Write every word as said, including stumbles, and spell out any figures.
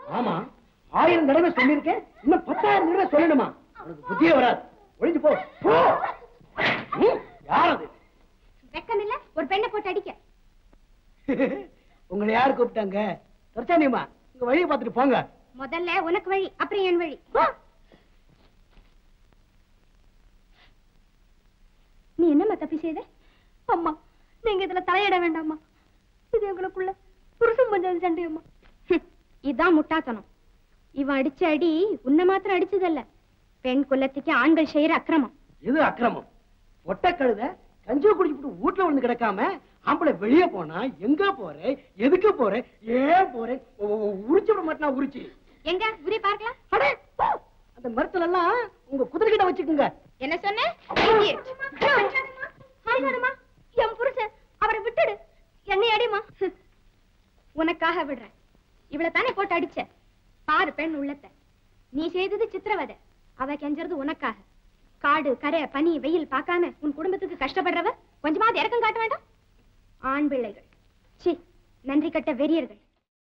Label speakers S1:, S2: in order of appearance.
S1: ஆமா, ஆயிரம் தடவை சொல்லியிருக்கேன், இன்னும் பத்தாயிரம் தடவை சொல்லணுமா? உனக்கு புத்தியே வராது. ஒழிஞ்சு போ. யார் அது?
S2: வெக்கம் இல்ல ஒரு பெண்ணை போட்டு அடிக்க.
S1: உங்களை யாரு கூப்பிட்டாங்க? தர்ச்சானியம்மா, உங்க வழியை பார்த்துட்டு போங்க.
S2: முதல்ல உனக்கு வழி, அப்புறம் என் வழி. நீ என்னம்மா தப்பி செய்த? அம்மா, நீங்க இதுல தலையிட வேண்டாம்மா. இது எங்களுக்குள்ள புருஷன் பஞ்சாதி சண்டையம்மா. இதான் முட்டாத்தனம். இவன் அடிச்ச அடி உன்னை மாத்திரம் அடிச்சதல்ல, பெண் குலத்துக்கு ஆண்கள் செய்யற அக்கிரமம்.
S1: இது அக்கிரமம். ஒட்ட கழுத கஞ்சியை குடிச்சுட்டு வீட்டுல வந்து கிடக்காம ஆம்பளை வெளியே போனா எங்க போறேன், எதுக்கு போறேன், ஏன் போறேன், உரிச்சு விட மாட்டா. உரிச்சு
S2: எங்க உரி பார்க்கலாம்.
S1: அந்த மரத்துல எல்லாம் உங்க குதிரை கிட்ட வச்சுக்குங்க.
S2: என்ன சொன்ன? என் புருஷன், அவரை விட்டுடு. என்னை அடிமா. உனக்காக விடுறேன். இவளை தானே போட்டு அடிச்ச. பாரு பெண் உள்ளத்தை. நீ செய்தது சித்திரவதை, அவ கெஞ்சறது உனக்காக. காடு கரை பனி வெயில் பார்க்காம உன் குடும்பத்துக்கு கஷ்டப்படுறவ கொஞ்சமாவது இறக்கம் காட்ட வேண்டாம். ஆண் பிள்ளைகள், சி நன்றி கட்ட வெறியர்கள்.